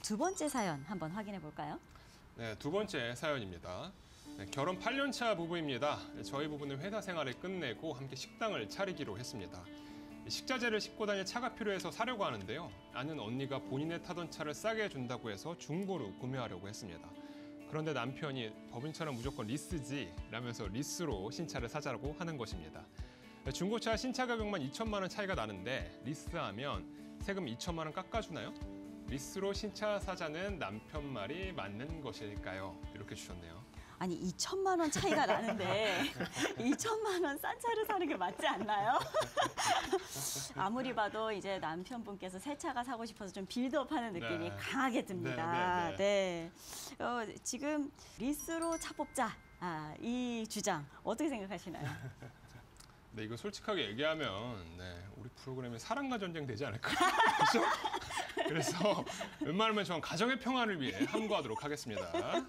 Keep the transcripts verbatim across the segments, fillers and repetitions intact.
두 번째 사연 한번 확인해 볼까요? 네, 두 번째 사연입니다. 네, 결혼 팔 년 차 부부입니다. 저희 부부는 회사 생활을 끝내고 함께 식당을 차리기로 했습니다. 식자재를 싣고 다닐 차가 필요해서 사려고 하는데요. 아는 언니가 본인의 타던 차를 싸게 준다고 해서 중고로 구매하려고 했습니다. 그런데 남편이 법인차는 무조건 리스지 라면서 리스로 신차를 사자고 하는 것입니다. 중고차 신차 가격만 이천만 원 차이가 나는데 리스하면 세금 이천만 원 깎아주나요? 리스로 신차 사자는 남편 말이 맞는 것일까요? 이렇게 주셨네요. 아니 이천만 원 차이가 나는데 이천만 원 싼 차를 사는 게 맞지 않나요? 아무리 봐도 이제 남편분께서 새 차가 사고 싶어서 좀 빌드업하는 느낌이 네. 강하게 듭니다. 네, 네, 네. 어, 지금 리스로 차 뽑자. 아, 이 주장 어떻게 생각하시나요? 네, 이거 솔직하게 얘기하면 네, 우리 프로그램에 사랑과 전쟁 되지 않을까요? 그렇죠? 그래서 웬만하면 전 가정의 평화를 위해 함구하도록 하겠습니다.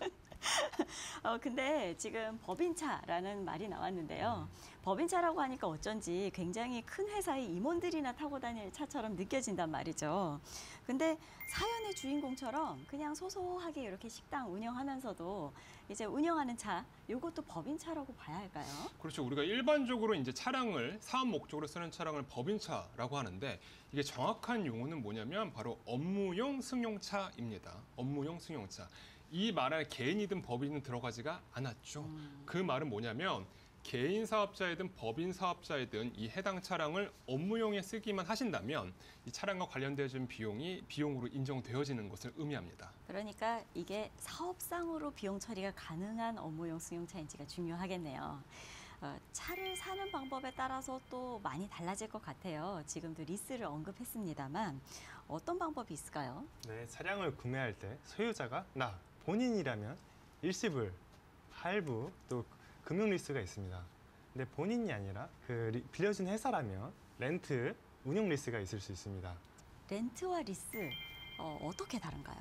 어, 근데 지금 법인차라는 말이 나왔는데요. 음. 법인차라고 하니까 어쩐지 굉장히 큰 회사의 임원들이나 타고 다닐 차처럼 느껴진단 말이죠. 근데 사연의 주인공처럼 그냥 소소하게 이렇게 식당 운영하면서도 이제 운영하는 차, 이것도 법인차라고 봐야 할까요? 그렇죠. 우리가 일반적으로 이제 차량을 사업 목적으로 쓰는 차량을 법인차라고 하는데 이게 정확한 용어는 뭐냐면 바로 업무용 승용차입니다. 업무용 승용차. 이 말에 개인이든 법인은 들어가지가 않았죠. 음. 그 말은 뭐냐면 개인 사업자이든 법인 사업자이든 이 해당 차량을 업무용에 쓰기만 하신다면 이 차량과 관련되어진 비용이 비용으로 인정되어지는 것을 의미합니다. 그러니까 이게 사업상으로 비용 처리가 가능한 업무용 승용차인지가 중요하겠네요. 어, 차를 사는 방법에 따라서 또 많이 달라질 것 같아요. 지금도 리스를 언급했습니다만 어떤 방법이 있을까요? 네, 차량을 구매할 때 소유자가 나 본인이라면 일시불, 할부, 또 금융 리스가 있습니다. 근데 본인이 아니라 그 리, 빌려준 회사라면 렌트, 운영 리스가 있을 수 있습니다. 렌트와 리스, 어, 어떻게 다른가요?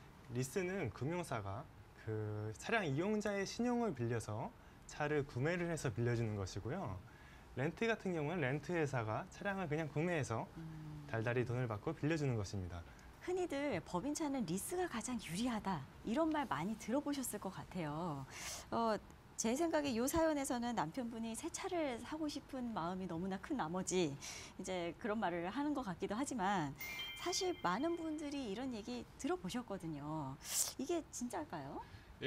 리스는 금융사가 그 차량 이용자의 신용을 빌려서 차를 구매를 해서 빌려주는 것이고요. 렌트 같은 경우는 렌트 회사가 차량을 그냥 구매해서 음. 달달이 돈을 받고 빌려주는 것입니다. 흔히들 법인차는 리스가 가장 유리하다 이런 말 많이 들어보셨을 것 같아요. 어, 제 생각에 이 사연에서는 남편분이 새 차를 사고 싶은 마음이 너무나 큰 나머지 이제 그런 말을 하는 것 같기도 하지만 사실 많은 분들이 이런 얘기 들어보셨거든요. 이게 진짜일까요?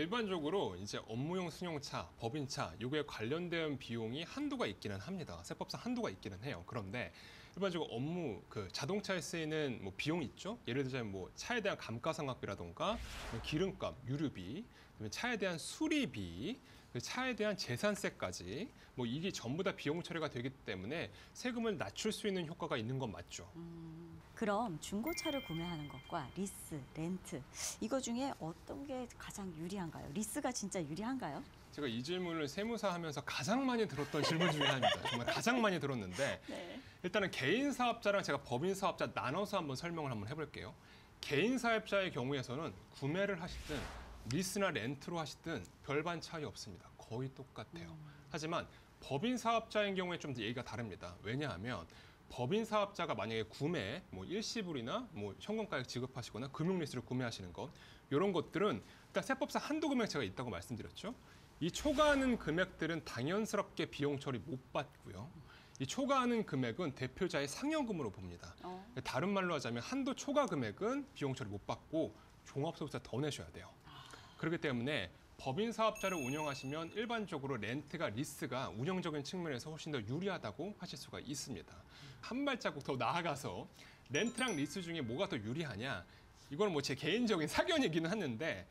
일반적으로 이제 업무용 승용차, 법인차, 요게 관련된 비용이 한도가 있기는 합니다. 세법상 한도가 있기는 해요. 그런데 일반적으로 업무, 그 자동차에 쓰이는 뭐 비용이 있죠. 예를 들자면 뭐 차에 대한 감가상각비라던가 뭐 기름값, 유류비, 그다음에 차에 대한 수리비, 차에 대한 재산세까지 뭐 이게 전부 다 비용 처리가 되기 때문에 세금을 낮출 수 있는 효과가 있는 건 맞죠. 음, 그럼 중고차를 구매하는 것과 리스, 렌트 이거 중에 어떤 게 가장 유리한가요? 리스가 진짜 유리한가요? 제가 이 질문을 세무사 하면서 가장 많이 들었던 질문 중에 하나입니다. 정말 가장 많이 들었는데 네. 일단은 개인 사업자랑 제가 법인 사업자 나눠서 한번 설명을 한번 해볼게요. 개인 사업자의 경우에서는 구매를 하시든 리스나 렌트로 하시든 별반 차이 없습니다. 거의 똑같아요. 음. 하지만 법인 사업자인 경우에 좀 얘기가 다릅니다. 왜냐하면 법인 사업자가 만약에 구매, 뭐 일시불이나 뭐 현금가액 지급하시거나 금융리스를 구매하시는 것 이런 것들은 일단 세법상 한도 금액 제가 있다고 말씀드렸죠. 이 초과하는 금액들은 당연스럽게 비용 처리 못 받고요. 이 초과하는 금액은 대표자의 상여금으로 봅니다. 어. 다른 말로 하자면 한도 초과 금액은 비용 처리 못 받고 종합소득세 더 내셔야 돼요. 그렇기 때문에 법인 사업자를 운영하시면 일반적으로 렌트가 리스가 운영적인 측면에서 훨씬 더 유리하다고 하실 수가 있습니다. 한 발자국 더 나아가서 렌트랑 리스 중에 뭐가 더 유리하냐? 이건 뭐 제 개인적인 사견이기는 하는데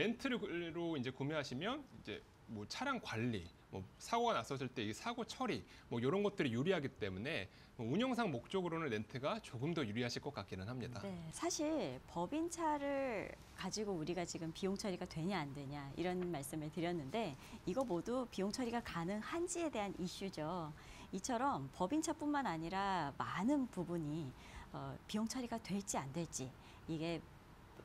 렌트로 이제 구매하시면 이제 뭐 차량 관리, 뭐 사고가 났었을 때 이 사고 처리, 뭐 이런 것들이 유리하기 때문에 뭐 운영상 목적으로는 렌트가 조금 더 유리하실 것 같기는 합니다. 네, 사실 법인차를 가지고 우리가 지금 비용 처리가 되냐 안 되냐 이런 말씀을 드렸는데 이거 모두 비용 처리가 가능한지에 대한 이슈죠. 이처럼 법인차뿐만 아니라 많은 부분이 어, 비용 처리가 될지 안 될지 이게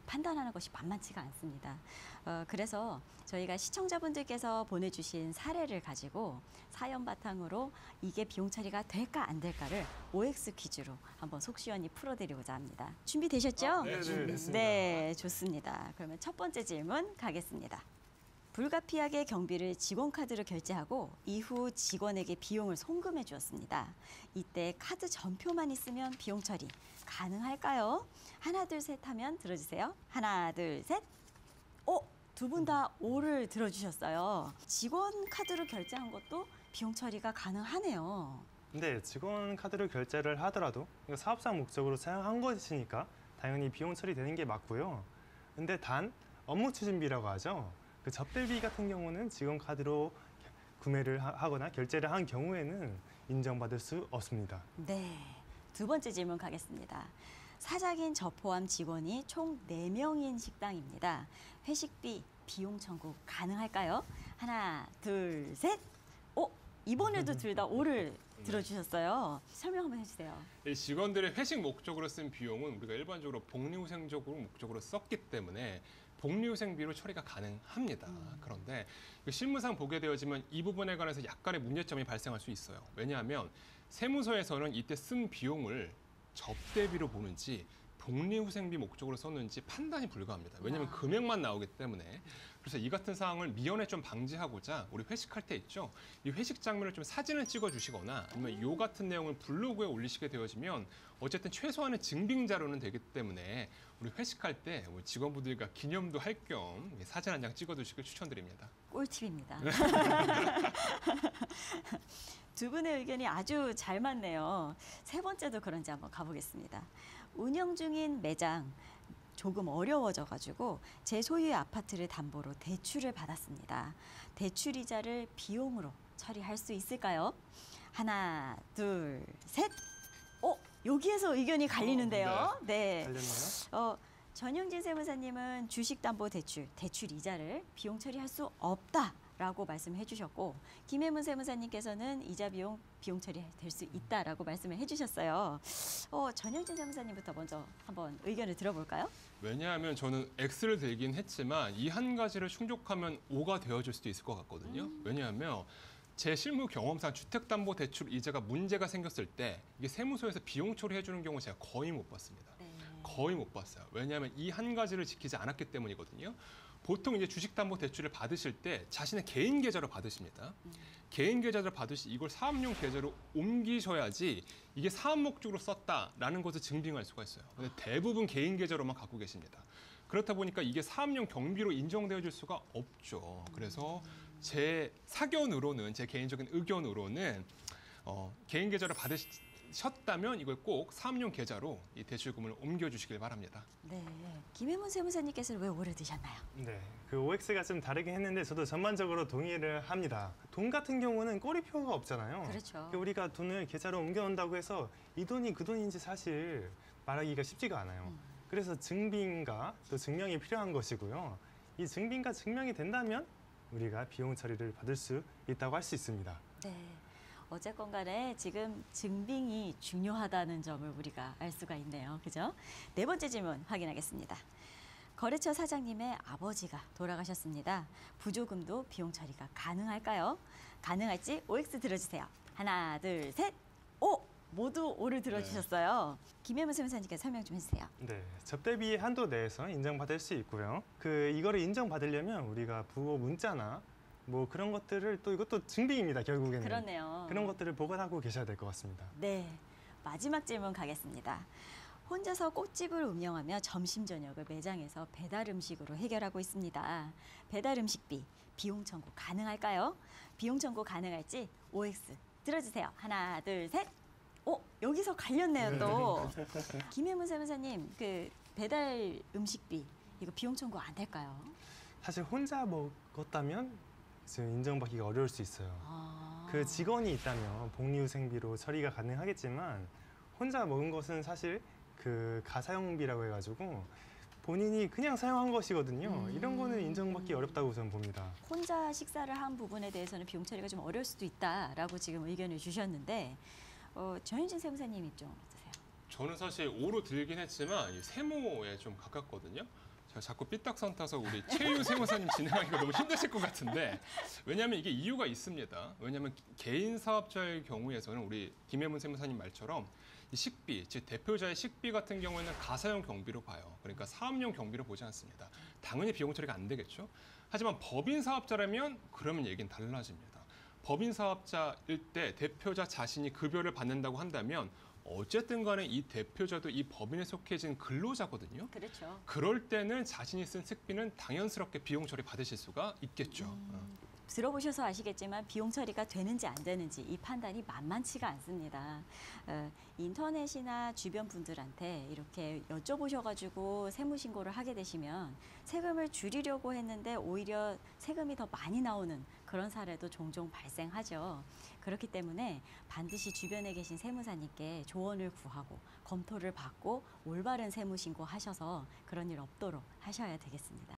판단하는 것이 만만치가 않습니다. 어, 그래서 저희가 시청자분들께서 보내주신 사례를 가지고 사연 바탕으로 이게 비용 처리가 될까 안 될까를 오엑스 퀴즈로 한번 속 시원히 풀어드리고자 합니다. 준비되셨죠? 아, 네, 준비됐습니다. 네, 좋습니다. 그러면 첫 번째 질문 가겠습니다. 불가피하게 경비를 직원 카드로 결제하고 이후 직원에게 비용을 송금해 주었습니다. 이때 카드 전표만 있으면 비용 처리 가능할까요? 하나, 둘, 셋 하면 들어주세요. 하나, 둘, 셋. 오, 두 분 다 오를 들어주셨어요. 직원 카드로 결제한 것도 비용 처리가 가능하네요. 근데 직원 카드로 결제를 하더라도 이거 사업상 목적으로 사용한 것이니까 당연히 비용 처리되는 게 맞고요. 근데 단 업무 추진비라고 하죠. 그 접대비 같은 경우는 직원 카드로 구매를 하- 하거나 결제를 한 경우에는 인정받을 수 없습니다. 네, 두 번째 질문 가겠습니다. 사장인 저 포함 직원이 총 네 명인 식당입니다. 회식비 비용 청구 가능할까요? 하나, 둘, 셋. 오, 이번에도 둘 다 오를 들어주셨어요. 설명 한번 해주세요. 이 직원들의 회식 목적으로 쓴 비용은 우리가 일반적으로 복리후생적으로 목적으로 썼기 때문에 복리후생비로 처리가 가능합니다. 음. 그런데 그 실무상 보게 되어지면 이 부분에 관해서 약간의 문제점이 발생할 수 있어요. 왜냐하면 세무서에서는 이때 쓴 비용을 접대비로 보는지 복리후생비 목적으로 썼는지 판단이 불가합니다. 왜냐하면 아. 금액만 나오기 때문에. 그래서 이 같은 상황을 미연에 좀 방지하고자 우리 회식할 때 있죠. 이 회식 장면을 좀 사진을 찍어 주시거나 아니면 요 같은 내용을 블로그에 올리시게 되어지면 어쨌든 최소한의 증빙 자료는 되기 때문에 우리 회식할 때 우리 직원분들과 기념도 할 겸 사진 한 장 찍어 두시길 추천드립니다. 꿀팁입니다. 두 분의 의견이 아주 잘 맞네요. 세 번째도 그런지 한번 가보겠습니다. 운영 중인 매장 조금 어려워져가지고 제 소유의 아파트를 담보로 대출을 받았습니다. 대출 이자를 비용으로 처리할 수 있을까요? 하나, 둘, 셋. 어, 여기에서 의견이 갈리는데요. 네. 달렸나요? 어, 전용진 세무사님은 주식담보대출, 대출 이자를 비용 처리할 수 없다라고 말씀해 주셨고 김혜문 세무사님께서는 이자 비용 비용 처리될 수 있다라고 말씀을 해주셨어요. 어, 전용진 세무사님부터 먼저 한번 의견을 들어볼까요? 왜냐하면 저는 X를 들긴 했지만 이 한 가지를 충족하면 O가 되어줄 수도 있을 것 같거든요. 음. 왜냐하면 제 실무 경험상 주택담보대출 이자가 문제가 생겼을 때 이게 세무서에서 비용 처리해주는 경우 제가 거의 못 봤습니다. 네. 거의 못 봤어요. 왜냐하면 이 한 가지를 지키지 않았기 때문이거든요. 보통 이제 주식담보대출을 받으실 때 자신의 개인 계좌로 받으십니다. 음. 개인 계좌를 받으시 이걸 사업용 계좌로 옮기셔야지 이게 사업 목적으로 썼다라는 것을 증빙할 수가 있어요. 근데 대부분 개인 계좌로만 갖고 계십니다. 그렇다 보니까 이게 사업용 경비로 인정되어질 수가 없죠. 그래서 제 사견으로는 제 개인적인 의견으로는 어, 개인 계좌를 받으셨다면 이걸 꼭 사업용 계좌로 이 대출금을 옮겨주시길 바랍니다. 네. 김혜문 세무사님께서는 왜 오를 드셨나요? 네, 그 오엑스가 좀 다르긴 했는데 저도 전반적으로 동의를 합니다. 돈 같은 경우는 꼬리표가 없잖아요. 그렇죠. 그러니까 우리가 돈을 계좌로 옮겨놓는다고 해서 이 돈이 그 돈인지 사실 말하기가 쉽지가 않아요. 음. 그래서 증빙과 또 증명이 필요한 것이고요. 이 증빙과 증명이 된다면 우리가 비용 처리를 받을 수 있다고 할 수 있습니다. 네. 어쨌건 간에 지금 증빙이 중요하다는 점을 우리가 알 수가 있네요. 그죠? 네 번째 질문 확인하겠습니다. 거래처 사장님의 아버지가 돌아가셨습니다. 부조금도 비용 처리가 가능할까요? 가능할지 오엑스 들어주세요. 하나, 둘, 셋. 오! 모두 오를 들어주셨어요. 김혜문 세무사님께서 설명 좀 해주세요. 네, 접대비 한도 내에서 인정받을 수 있고요. 그 이거를 인정받으려면 우리가 부호 문자나 뭐 그런 것들을 또 이것도 증빙입니다. 결국에는 그렇네요. 그런 것들을 보관하고 계셔야 될 것 같습니다. 네, 마지막 질문 가겠습니다. 혼자서 꽃집을 운영하며 점심 저녁을 매장에서 배달 음식으로 해결하고 있습니다. 배달 음식비 비용 청구 가능할까요? 비용 청구 가능할지 오엑스 들어주세요. 하나, 둘, 셋. 오, 여기서 갈렸네요 또. 김혜문 세무사님, 그 배달 음식비 이거 비용 청구 안 될까요? 사실 혼자 먹었다면 지금 인정받기가 어려울 수 있어요. 아. 그 직원이 있다면 복리후생비로 처리가 가능하겠지만 혼자 먹은 것은 사실 그 가사용비라고 해가지고 본인이 그냥 사용한 것이거든요. 음. 이런 거는 인정받기 어렵다고 저는 봅니다. 혼자 식사를 한 부분에 대해서는 비용 처리가 좀 어려울 수도 있다라고 지금 의견을 주셨는데 어, 전윤진 세무사님 입장은 어떠세요? 저는 사실 오로 들긴 했지만 이 세모에 좀 가깝거든요. 제가 자꾸 삐딱선 타서 우리 최유 세무사님 진행하기가 너무 힘드실 것 같은데 왜냐하면 이게 이유가 있습니다. 왜냐하면 개인 사업자의 경우에서는 우리 김혜문 세무사님 말처럼 이 식비, 즉 대표자의 식비 같은 경우에는 가사용 경비로 봐요. 그러니까 사업용 경비로 보지 않습니다. 당연히 비용 처리가 안 되겠죠. 하지만 법인 사업자라면 그러면 얘기는 달라집니다. 법인 사업자일 때 대표자 자신이 급여를 받는다고 한다면 어쨌든 간에 이 대표자도 이 법인에 속해진 근로자거든요. 그렇죠. 그럴 때는 자신이 쓴 식비는 당연스럽게 비용 처리 받으실 수가 있겠죠. 음, 들어보셔서 아시겠지만 비용 처리가 되는지 안 되는지 이 판단이 만만치가 않습니다. 어, 인터넷이나 주변 분들한테 이렇게 여쭤보셔가지고 세무신고를 하게 되시면 세금을 줄이려고 했는데 오히려 세금이 더 많이 나오는 그런 사례도 종종 발생하죠. 그렇기 때문에 반드시 주변에 계신 세무사님께 조언을 구하고 검토를 받고 올바른 세무신고 하셔서 그런 일 없도록 하셔야 되겠습니다.